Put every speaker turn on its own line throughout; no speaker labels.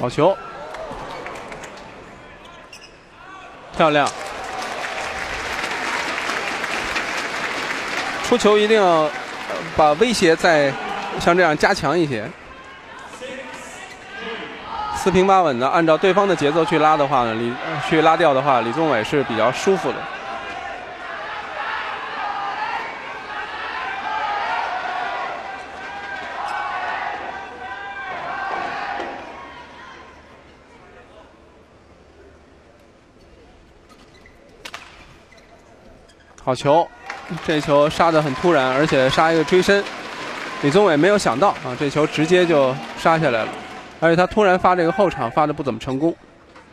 好球，漂亮。出球一定要把威胁再像这样加强一些。四平八稳的，按照对方的节奏去拉的话呢，去拉掉的话，李宗伟是比较舒服的。好球，这球杀得很突然，而且杀一个追身，李宗伟没有想到啊，这球直接就杀下来了，而且他突然发这个后场发的不怎么成功。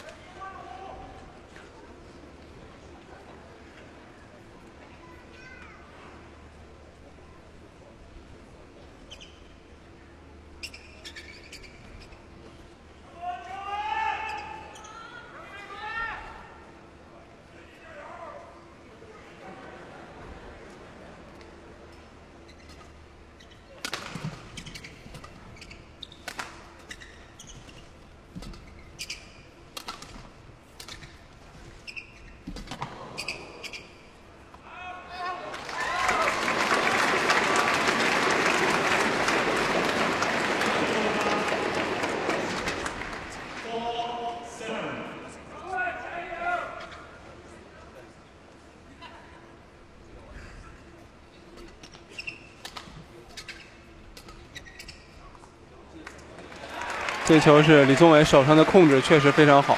这球是李宗伟手上的控制确实非常好，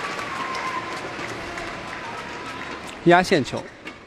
压线球。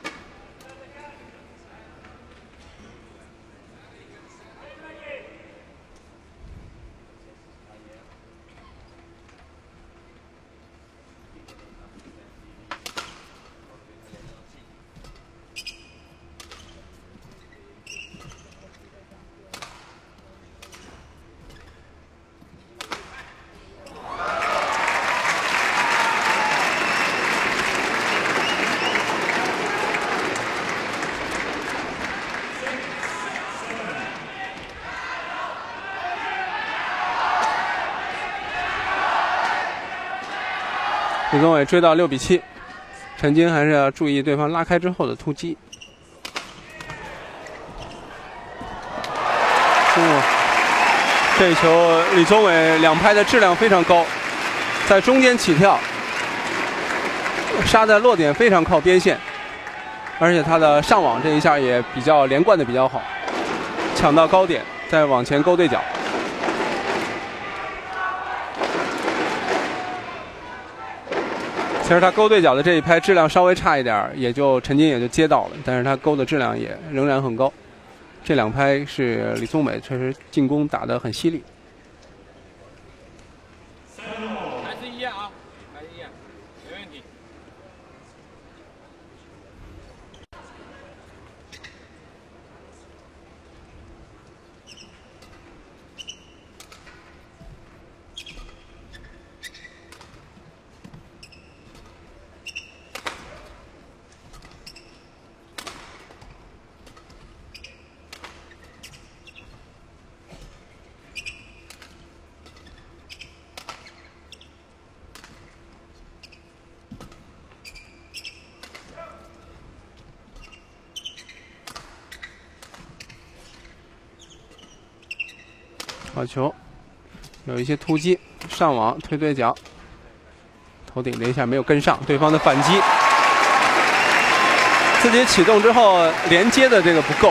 李宗伟追到6比7，陈晶还是要注意对方拉开之后的突击。这一球李宗伟两拍的质量非常高，在中间起跳，杀的落点非常靠边线，而且他的上网这一下也比较连贯的比较好，抢到高点再往前勾对角。其实他勾对角的这一拍质量稍微差一点，陈晶也就接到了，但是他勾的质量也仍然很高。这两拍是李宗伟确实进攻打得很犀利。
还是一样啊，还是一样，没问题。
好球，有一些突击，上网推对角，头顶这一下没有跟上对方的反击，自己启动之后连接的这个不够。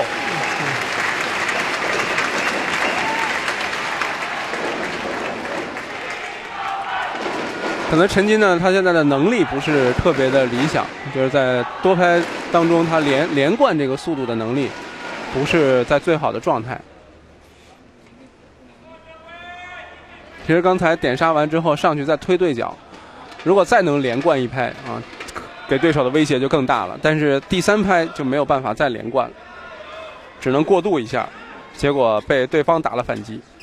可能陈晶呢，他现在的能力不是特别的理想，就是在多拍当中，他连贯这个速度的能力不是在最好的状态。其实刚才点杀完之后上去再推对角，如果再能连贯一拍啊，给对手的威胁就更大了。但是第三拍就没有办法再连贯了，只能过渡一下，结果被对方打了反击。